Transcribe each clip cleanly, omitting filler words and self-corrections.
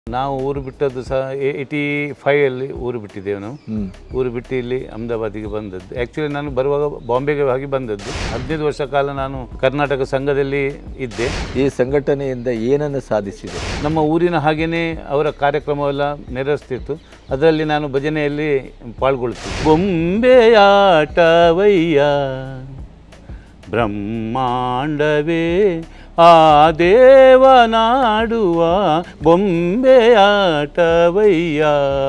ನಾವು ಊರು ಬಿಟ್ಟದ್ದು ಸಹ 85 ಊರು ಬಿಟ್ಟಿದ್ದೇವೆ ನಾವು. ಊರು ಬಿಟ್ಟು ಇಲ್ಲಿ ಅಹಮದಾಬಾದಿಗೆ ಬಂದದ್ದು. ಆ್ಯಕ್ಚುಲಿ ನಾನು ಬರುವಾಗ ಬಾಂಬೆಗೆ ಹೋಗಿ ಬಂದದ್ದು. 15 ವರ್ಷ ಕಾಲ ನಾನು ಕರ್ನಾಟಕ ಸಂಘದಲ್ಲಿ ಇದ್ದೆ. ಈ ಸಂಘಟನೆಯಿಂದ ಏನನ್ನು ಸಾಧಿಸಿದೆ? ನಮ್ಮ ಊರಿನ ಹಾಗೆಯೇ ಅವರ ಕಾರ್ಯಕ್ರಮವೆಲ್ಲ ನೆರವೇರಿಸ್ತಿತ್ತು. ಅದರಲ್ಲಿ ನಾನು ಭಜನೆಯಲ್ಲಿ ಪಾಲ್ಗೊಳ್ತಿದ್ದೆ. ಬೊಂಬೆಯಾಟವಯ್ಯ ಬ್ರಹ್ಮಾಂಡವೇ ಆ ದೇವನಾಡುವ ಬೊಂಬೆಯಾಟವಯ್ಯ.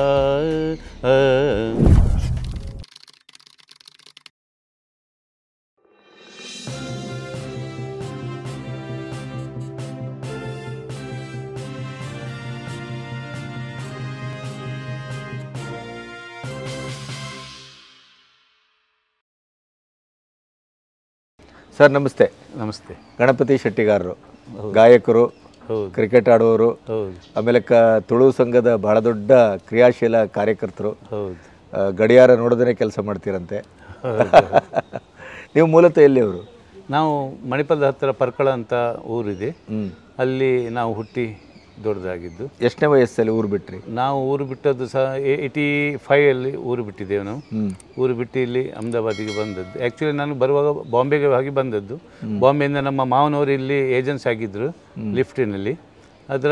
ಸರ್ ನಮಸ್ತೆ. ನಮಸ್ತೆ. ಗಣಪತಿ ಶೆಟ್ಟಿಗಾರರು, ಗಾಯಕರು, ಕ್ರಿಕೆಟ್ ಆಡುವವರು, ಆಮೇಲೆ ತುಳು ಸಂಘದ ಬಹಳ ದೊಡ್ಡ ಕ್ರಿಯಾಶೀಲ ಕಾರ್ಯಕರ್ತರು, ಗಡಿಯಾರ ನೋಡೋದೇ ಕೆಲಸ ಮಾಡ್ತೀರಂತೆ. ನೀವು ಮೂಲತಃ ಎಲ್ಲಿ ಅವರು? ನಾವು ಮಣಿಪಾಲದ ಹತ್ತಿರ ಪರ್ಕಳ ಅಂತ ಊರಿದೆ, ಅಲ್ಲಿ ನಾವು ಹುಟ್ಟಿ ದೊಡ್ಡದಾಗಿದ್ದು. ಎಷ್ಟನೇ ವಯಸ್ಸಲ್ಲಿ ಊರು ಬಿಟ್ರಿ? ನಾವು ಊರು ಬಿಟ್ಟದ್ದು ಸಹ 85 ಊರು ಬಿಟ್ಟಿದ್ದೇವೆ ನಾವು. ಊರು ಬಿಟ್ಟು ಇಲ್ಲಿ ಅಹಮದಾಬಾದಿಗೆ ಬಂದದ್ದು. ಆ್ಯಕ್ಚುಲಿ ನಾನು ಬರುವಾಗ ಬಾಂಬೆಗೆ ಹೋಗಿ ಬಂದದ್ದು. ಬಾಂಬೆಯಿಂದ ನಮ್ಮ ಮಾವನವರು ಇಲ್ಲಿ ಏಜೆನ್ಸಿ ಆಗಿದ್ದರು ಲಿಫ್ಟಿನಲ್ಲಿ. ಅದರ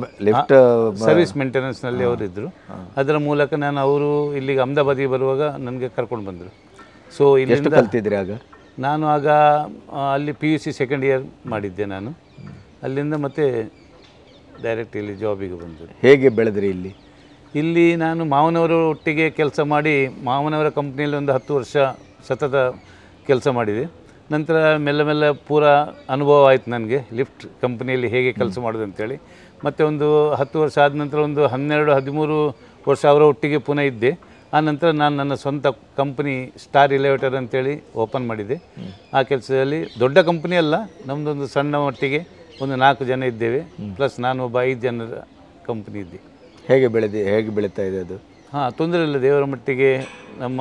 ಸರ್ವಿಸ್ ಮೇಂಟೆನೆನ್ಸ್ನಲ್ಲಿ ಅವರಿದ್ದರು. ಅದರ ಮೂಲಕ ನಾನು ಅವರು ಇಲ್ಲಿಗೆ ಅಹಮದಾಬಾದಿಗೆ ಬರುವಾಗ ನನಗೆ ಕರ್ಕೊಂಡು ಬಂದರು. ಸೊ ಇಲ್ಲಿ ಕಲ್ತಿದ್ರಿ ಆಗ? ನಾನು ಆಗ ಅಲ್ಲಿ PUC ಸೆಕೆಂಡ್ ಇಯರ್ ಮಾಡಿದ್ದೆ ನಾನು. ಅಲ್ಲಿಂದ ಮತ್ತೆ ಡೈರೆಕ್ಟ್ ಇಲ್ಲಿ ಜಾಬಿಗೆ ಬಂದರು. ಹೇಗೆ ಬೆಳೆದ್ರಿ ಇಲ್ಲಿ? ಇಲ್ಲಿ ನಾನು ಮಾವನವರ ಒಟ್ಟಿಗೆ ಕೆಲಸ ಮಾಡಿ ಮಾವನವರ ಕಂಪ್ನಿಯಲ್ಲಿ ಒಂದು 10 ವರ್ಷ ಸತತ ಕೆಲಸ ಮಾಡಿದೆ. ನಂತರ ಮೆಲ್ಲ ಪೂರ ಅನುಭವ ಆಯಿತು ನನಗೆ ಲಿಫ್ಟ್ ಕಂಪ್ನಿಯಲ್ಲಿ ಹೇಗೆ ಕೆಲಸ ಮಾಡೋದು ಅಂತೇಳಿ. ಮತ್ತು ಒಂದು 10 ವರ್ಷ ಆದ ನಂತರ ಒಂದು 12-13 ವರ್ಷ ಅವರ ಒಟ್ಟಿಗೆ ಪುನಃ ಇದ್ದೆ. ಆ ನಂತರ ನಾನು ನನ್ನ ಸ್ವಂತ ಕಂಪ್ನಿ ಸ್ಟಾರ್ ಎಲಿವೇಟರ್ ಅಂತೇಳಿ ಓಪನ್ ಮಾಡಿದೆ. ಆ ಕೆಲಸದಲ್ಲಿ ದೊಡ್ಡ ಕಂಪ್ನಿ ಅಲ್ಲ, ನಮ್ಮದೊಂದು ಸಣ್ಣ ಮಟ್ಟಿಗೆ ಒಂದು 4 ಜನ ಇದ್ದೇವೆ, ಪ್ಲಸ್ ನಾನು ಒಬ್ಬ 5 ಜನರ ಕಂಪ್ನಿ ಇದ್ದೆ. ಹೇಗೆ ಬೆಳೀತಾ ಇದೆ ಅದು? ಹಾಂ, ತೊಂದರೆ ಇಲ್ಲ. ದೇವರ ಮಟ್ಟಿಗೆ ನಮ್ಮ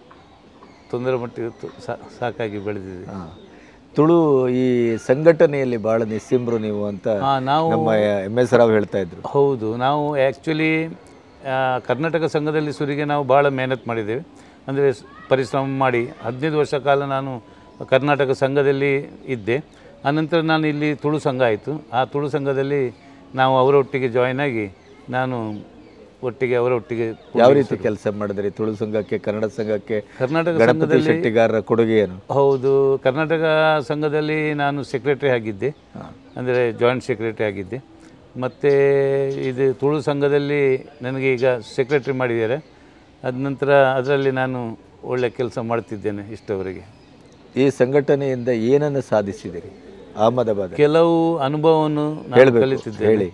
ತೊಂದರೆ ಮಟ್ಟಿಗೆ ಸಾಕಾಗಿ ಬೆಳೆದಿದೆ. ತುಳು ಈ ಸಂಘಟನೆಯಲ್ಲಿ ಭಾಳ ನಿಸ್ಸಿಂಬ್ರು ನೀವು ಅಂತ ನಾವು ನಮ್ಮ MS ರಾವ್ ಹೇಳ್ತಾ ಇದ್ರು. ಹೌದು, ನಾವು ಆ್ಯಕ್ಚುಲಿ ಕರ್ನಾಟಕ ಸಂಘದಲ್ಲಿ ಸುರಿಗೆ ನಾವು ಭಾಳ ಮೆಹನತ್ ಮಾಡಿದ್ದೇವೆ. ಅಂದರೆ ಪರಿಶ್ರಮ ಮಾಡಿ 15 ವರ್ಷ ಕಾಲ ನಾನು ಕರ್ನಾಟಕ ಸಂಘದಲ್ಲಿ ಇದ್ದೆ. ಆನಂತರ ನಾನು ಇಲ್ಲಿ ತುಳು ಸಂಘ ಆಯಿತು. ಆ ತುಳು ಸಂಘದಲ್ಲಿ ನಾವು ಅವರೊಟ್ಟಿಗೆ ಜಾಯ್ನ್ ಆಗಿ ನಾನು ಒಟ್ಟಿಗೆ ಅವರೊಟ್ಟಿಗೆ. ಯಾವ ರೀತಿ ಕೆಲಸ ಮಾಡಿದ್ರಿ ತುಳು ಸಂಘಕ್ಕೆ, ಕನ್ನಡ ಸಂಘಕ್ಕೆ? ಕರ್ನಾಟಕ ಸಂಘದಲ್ಲಿ ಶೆಟ್ಟಿಗಾರರ ಕೊಡುಗೆ ಏನು? ಹೌದು, ಕರ್ನಾಟಕ ಸಂಘದಲ್ಲಿ ನಾನು ಸೆಕ್ರೆಟರಿ ಆಗಿದ್ದೆ, ಅಂದರೆ ಜಾಯಿಂಟ್ ಸೆಕ್ರೆಟರಿ ಆಗಿದ್ದೆ. ಮತ್ತು ಇದು ತುಳು ಸಂಘದಲ್ಲಿ ನನಗೆ ಈಗ ಸೆಕ್ರೆಟರಿ ಮಾಡಿದ್ದಾರೆ. ಅದ ನಂತರ ಅದರಲ್ಲಿ ನಾನು ಒಳ್ಳೆ ಕೆಲಸ ಮಾಡ್ತಿದ್ದೇನೆ ಇಷ್ಟವರೆಗೆ. ಈ ಸಂಘಟನೆಯಿಂದ ಏನನ್ನು ಸಾಧಿಸಿದಿರಿ ಅಹಮದಾಬಾದ್? ಕೆಲವು ಅನುಭವವನ್ನು ನಾನು ಕಲಿತಿದ್ದೇನೆ.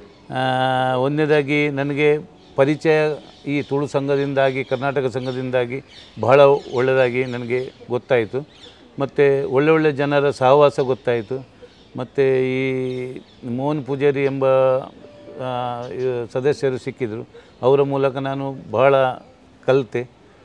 ಒಂದನೇದಾಗಿ ನನಗೆ ಪರಿಚಯ ಈ ತುಳು ಸಂಘದಿಂದಾಗಿ, ಕರ್ನಾಟಕ ಸಂಘದಿಂದಾಗಿ ಬಹಳ ಒಳ್ಳೆಯದಾಗಿ ನನಗೆ ಗೊತ್ತಾಯಿತು. ಮತ್ತು ಒಳ್ಳೆ ಜನರ ಸಹವಾಸ ಗೊತ್ತಾಯಿತು. ಮತ್ತು ಈ ಮೋಹನ್ ಪೂಜಾರಿ ಎಂಬ ಸದಸ್ಯರು ಸಿಕ್ಕಿದರು. ಅವರ ಮೂಲಕ ನಾನು ಬಹಳ ಕಲಿತೆ.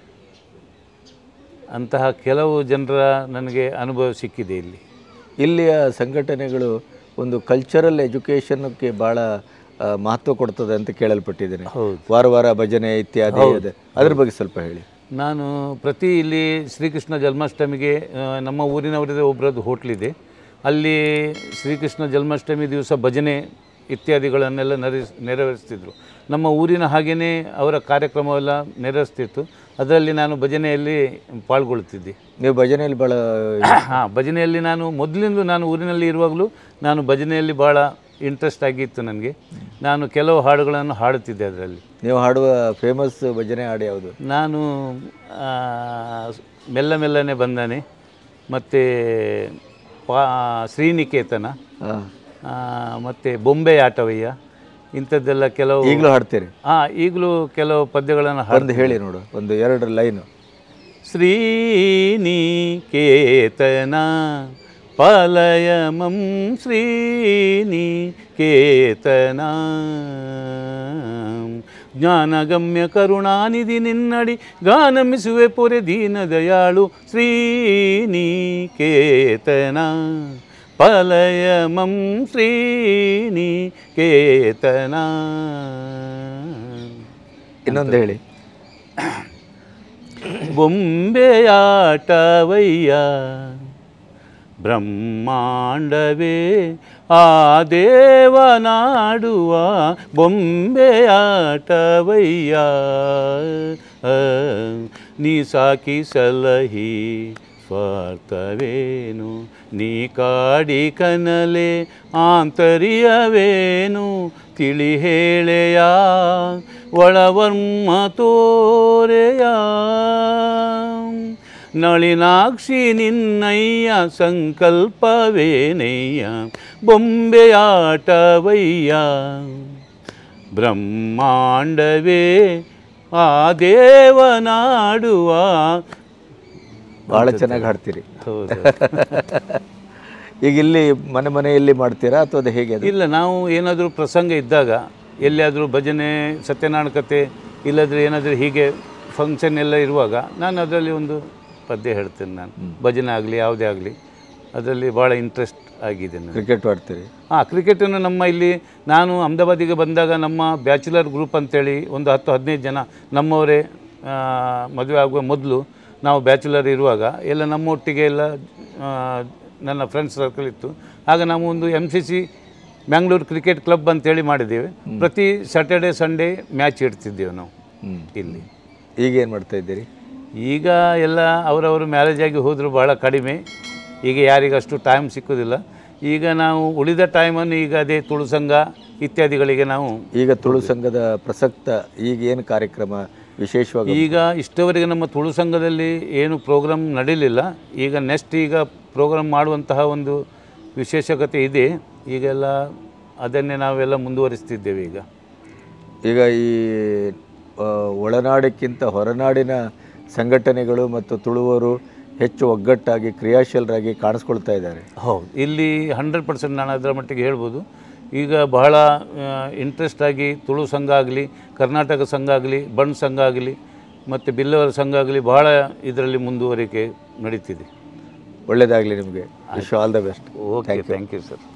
ಅಂತಹ ಕೆಲವು ಜನರ ನನಗೆ ಅನುಭವ ಸಿಕ್ಕಿದೆ ಇಲ್ಲಿ. ಇಲ್ಲಿಯ ಸಂಘಟನೆಗಳು ಒಂದು ಕಲ್ಚರಲ್ ಎಜುಕೇಷನ್ಗೆ ಭಾಳ ಮಹತ್ವ ಕೊಡ್ತದೆ ಅಂತ ಕೇಳಲ್ಪಟ್ಟಿದ್ದೇನೆ. ವಾರ ಭಜನೆ ಇತ್ಯಾದಿ, ಅದ್ರ ಬಗ್ಗೆ ಸ್ವಲ್ಪ ಹೇಳಿ. ನಾನು ಪ್ರತಿ ಇಲ್ಲಿ ಶ್ರೀಕೃಷ್ಣ ಜನ್ಮಾಷ್ಟಮಿಗೆ ನಮ್ಮ ಊರಿನವರದೇ ಒಬ್ಬರದ್ದು ಹೋಟ್ಲಿದೆ. ಅಲ್ಲಿ ಶ್ರೀಕೃಷ್ಣ ಜನ್ಮಾಷ್ಟಮಿ ದಿವಸ ಭಜನೆ ಇತ್ಯಾದಿಗಳನ್ನೆಲ್ಲ ನೆರವೇರಿಸ್ತಿದ್ರು. ನಮ್ಮ ಊರಿನ ಹಾಗೆಯೇ ಅವರ ಕಾರ್ಯಕ್ರಮವೆಲ್ಲ ನೆರವೇರಿಸ್ತಿತ್ತು. ಅದರಲ್ಲಿ ನಾನು ಭಜನೆಯಲ್ಲಿ ಪಾಲ್ಗೊಳ್ತಿದ್ದೆ. ನೀವು ಭಜನೆಯಲ್ಲಿ ಭಾಳ? ಹಾಂ, ಭಜನೆಯಲ್ಲಿ ನಾನು ಮೊದಲಿಂದ ನಾನು ಊರಿನಲ್ಲಿ ಇರುವಾಗಲೂ ನಾನು ಭಜನೆಯಲ್ಲಿ ಭಾಳ ಇಂಟ್ರೆಸ್ಟ್ ಆಗಿತ್ತು ನನಗೆ. ನಾನು ಕೆಲವು ಹಾಡುಗಳನ್ನು ಹಾಡುತ್ತಿದ್ದೆ ಅದರಲ್ಲಿ. ನೀವು ಹಾಡುವ ಫೇಮಸ್ ಭಜನೆ ಹಾಡು ಯಾವುದು? ನಾನು ಮೆಲ್ಲನೆ ಬಂದಾನೆ, ಮತ್ತು ಶ್ರೀನಿಕೇತನ, ಮತ್ತು ಬೊಂಬೆಯಾಟವಯ್ಯ, ಇಂಥದ್ದೆಲ್ಲ ಕೆಲವು. ಈಗಲೂ ಹಾಡ್ತೀರಿ? ಹಾಂ, ಈಗಲೂ ಕೆಲವು ಪದ್ಯಗಳನ್ನು ಹಾಡು. ಹೇಳಿ ನೋಡು, ಒಂದು 2 ಲೈನು. ಶ್ರೀನಿಕೇತನ ಪಲಯಮಂ ಶ್ರೀನಿಕೇತನ ಜ್ಞಾನಗಮ್ಯ ಕರುಣಾನಿಧಿ ನಿನ್ನಡಿ ಗಾನಮಿಸುವೆ ಪೊರೆ ದೀನ ದಯಾಳು ಶ್ರೀನಿಕೇತನ ಪಲಯಮಂ ಶ್ರೀನಿಕೇತನ. ಇನ್ನೊಂದು ಹೇಳಿ. ಬೊಂಬೆಯಾಟವಯ್ಯ ಬ್ರಹ್ಮಾಂಡವೇ ಆ ದೇವನಾಡುವ ಬೊಂಬೆಯಾಟವಯ್ಯ. ನೀ ಸಾಕಿ ಸಲಹಿ ಸ್ವಾರ್ಥವೇನು, ನೀ ಕಾಡಿ ಕನಲೆ ಆಂತರ್ಯವೇನು, ತಿಳಿ ಹೇಳೆಯ ಒಳವರ್ಮ ತೋರೆಯ. ನಳಿನಾಕ್ಷಿ ನಿನ್ನಯ್ಯ ಸಂಕಲ್ಪವೇನಯ್ಯ ಬೊಂಬೆಯಾಟವಯ್ಯ. ಬ್ರಹ್ಮಾಂಡವೇ ಆ ದೇವನಾಡುವ. ಭಾಳ ಚೆನ್ನಾಗಿ ಹಾಡ್ತೀರಿ. ಹೌದು. ಈಗ ಇಲ್ಲಿ ಮನೆಯಲ್ಲಿ ಮಾಡ್ತೀರಾ ಅಥವಾ ಅದು ಹೇಗೆ? ಇಲ್ಲ, ನಾವು ಏನಾದರೂ ಪ್ರಸಂಗ ಇದ್ದಾಗ, ಎಲ್ಲಿಯಾದರೂ ಭಜನೆ, ಸತ್ಯನಾರಾಯಣ ಕಥೆ, ಇಲ್ಲದ್ರೆ ಏನಾದರೂ ಹೀಗೆ ಫಂಕ್ಷನ್ ಎಲ್ಲ ಇರುವಾಗ ನಾನು ಅದರಲ್ಲಿ ಒಂದು ಪದ್ಯ ಹೇಳ್ತೇನೆ. ನಾನು ಭಜನೆ ಆಗಲಿ ಯಾವುದೇ ಆಗಲಿ ಅದರಲ್ಲಿ ಭಾಳ ಇಂಟ್ರೆಸ್ಟ್ ಆಗಿದೆ. ಕ್ರಿಕೆಟ್ ಆಡ್ತೀರಿ? ಹಾಂ, ಕ್ರಿಕೆಟನ್ನು ನಮ್ಮ ಇಲ್ಲಿ ನಾನು ಅಹಮದಾಬಾದಿಗೆ ಬಂದಾಗ ನಮ್ಮ ಬ್ಯಾಚುಲರ್ ಗ್ರೂಪ್ ಅಂತೇಳಿ ಒಂದು 10-15 ಜನ ನಮ್ಮವರೇ, ಮದುವೆ ಆಗುವ ಮೊದಲು ನಾವು ಬ್ಯಾಚುಲರ್ ಇರುವಾಗ ಎಲ್ಲ ನಮ್ಮೊಟ್ಟಿಗೆ ಎಲ್ಲ ನನ್ನ ಫ್ರೆಂಡ್ಸ್ ಸರ್ಕಲ್ ಇತ್ತು. ಆಗ ನಾವು ಒಂದು MCC ಮ್ಯಾಂಗ್ಳೂರು ಕ್ರಿಕೆಟ್ ಕ್ಲಬ್ ಅಂತೇಳಿ ಮಾಡಿದ್ದೇವೆ. ಪ್ರತಿ ಸ್ಯಾಟರ್ಡೆ ಸಂಡೇ ಮ್ಯಾಚ್ ಇಡ್ತಿದ್ದೇವೆ ನಾವು ಇಲ್ಲಿ. ಈಗ ಏನು ಮಾಡ್ತಾ ಇದ್ದೀರಿ? ಈಗ ಎಲ್ಲ ಅವರವರು ಮ್ಯಾರೇಜ್ ಆಗಿ ಹೋದರೂ ಭಾಳ ಕಡಿಮೆ. ಈಗ ಯಾರಿಗಷ್ಟು ಟೈಮ್ ಸಿಕ್ಕೋದಿಲ್ಲ. ಈಗ ನಾವು ಉಳಿದ ಟೈಮನ್ನು ಈಗ ಅದೇ ತುಳು ಸಂಘ ಇತ್ಯಾದಿಗಳಿಗೆ ನಾವು. ಈಗ ತುಳು ಸಂಘದ ಪ್ರಸಕ್ತ ಈಗ ಏನು ಕಾರ್ಯಕ್ರಮ ವಿಶೇಷವಾಗಿ? ಈಗ ಇಷ್ಟವರೆಗೆ ನಮ್ಮ ತುಳು ಸಂಘದಲ್ಲಿ ಏನು ಪ್ರೋಗ್ರಾಮ್ ನಡೀಲಿಲ್ಲ. ಈಗ ನೆಕ್ಸ್ಟ್ ಈಗ ಪ್ರೋಗ್ರಾಮ್ ಮಾಡುವಂತಹ ಒಂದು ವಿಶೇಷತೆ ಇದೆ. ಈಗೆಲ್ಲ ಅದನ್ನೇ ನಾವೆಲ್ಲ ಮುಂದುವರಿಸ್ತಿದ್ದೇವೆ. ಈಗ ಈ ಒಳನಾಡಕ್ಕಿಂತ ಹೊರನಾಡಿನ ಸಂಘಟನೆಗಳು ಮತ್ತು ತುಳುವರು ಹೆಚ್ಚು ಒಗ್ಗಟ್ಟಾಗಿ ಕ್ರಿಯಾಶೀಲರಾಗಿ ಕಾಣಿಸ್ಕೊಳ್ತಾ ಇದ್ದಾರೆ. ಹೌದು, ಇಲ್ಲಿ 100% ನಾನು ಅದರ ಮಟ್ಟಿಗೆ ಹೇಳ್ಬೋದು. ಈಗ ಬಹಳ ಇಂಟ್ರೆಸ್ಟ್ ಆಗಿ ತುಳು ಸಂಘ ಆಗಲಿ, ಕರ್ನಾಟಕ ಸಂಘ ಆಗಲಿ, ಬಣ್ ಸಂಘ ಆಗಲಿ ಮತ್ತು ಬಿಲ್ಲವರ ಸಂಘ ಆಗಲಿ ಬಹಳ ಇದರಲ್ಲಿ ಮುಂದುವರಿಕೆ ನಡೀತಿದೆ. ಒಳ್ಳೆಯದಾಗಲಿ ನಿಮಗೆ. Wish all the best. Okay, thank you sir.